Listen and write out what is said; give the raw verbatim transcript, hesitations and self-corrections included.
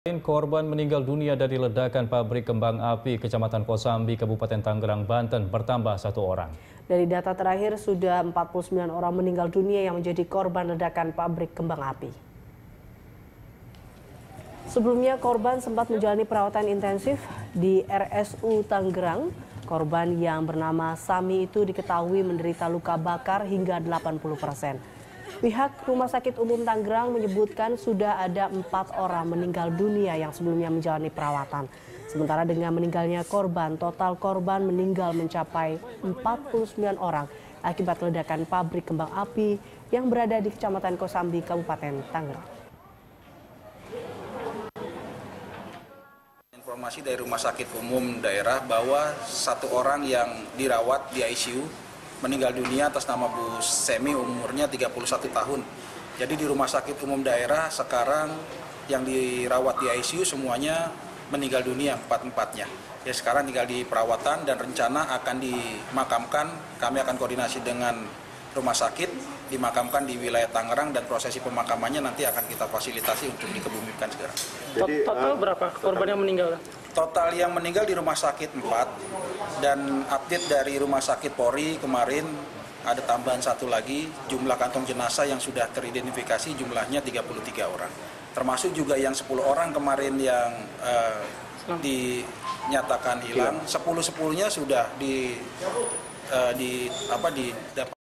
Korban meninggal dunia dari ledakan pabrik kembang api Kecamatan Kosambi, Kabupaten Tangerang, Banten bertambah satu orang. Dari data terakhir, sudah empat puluh sembilan orang meninggal dunia yang menjadi korban ledakan pabrik kembang api. Sebelumnya, korban sempat menjalani perawatan intensif di R S U Tangerang. Korban yang bernama Sami itu diketahui menderita luka bakar hingga delapan puluh persen. Pihak Rumah Sakit Umum Tangerang menyebutkan sudah ada empat orang meninggal dunia yang sebelumnya menjalani perawatan. Sementara dengan meninggalnya korban, total korban meninggal mencapai empat puluh sembilan orang akibat ledakan pabrik kembang api yang berada di Kecamatan Kosambi, Kabupaten Tangerang. Informasi dari Rumah Sakit Umum Daerah bahwa satu orang yang dirawat di I C U meninggal dunia atas nama Bu Semi, umurnya tiga puluh satu tahun. Jadi di Rumah Sakit Umum Daerah sekarang yang dirawat di I C U semuanya meninggal dunia, empat-empatnya. Ya sekarang tinggal di perawatan dan rencana akan dimakamkan. Kami akan koordinasi dengan rumah sakit, dimakamkan di wilayah Tangerang dan prosesi pemakamannya nanti akan kita fasilitasi untuk dikebumikan segera. Jadi, total berapa korban yang meninggal? Total yang meninggal di rumah sakit empat dan update dari rumah sakit Polri kemarin ada tambahan satu lagi, jumlah kantong jenazah yang sudah teridentifikasi jumlahnya tiga puluh tiga orang. Termasuk juga yang sepuluh orang kemarin yang uh, dinyatakan hilang, sepuluh-sepuluhnya sudah di uh, di apa di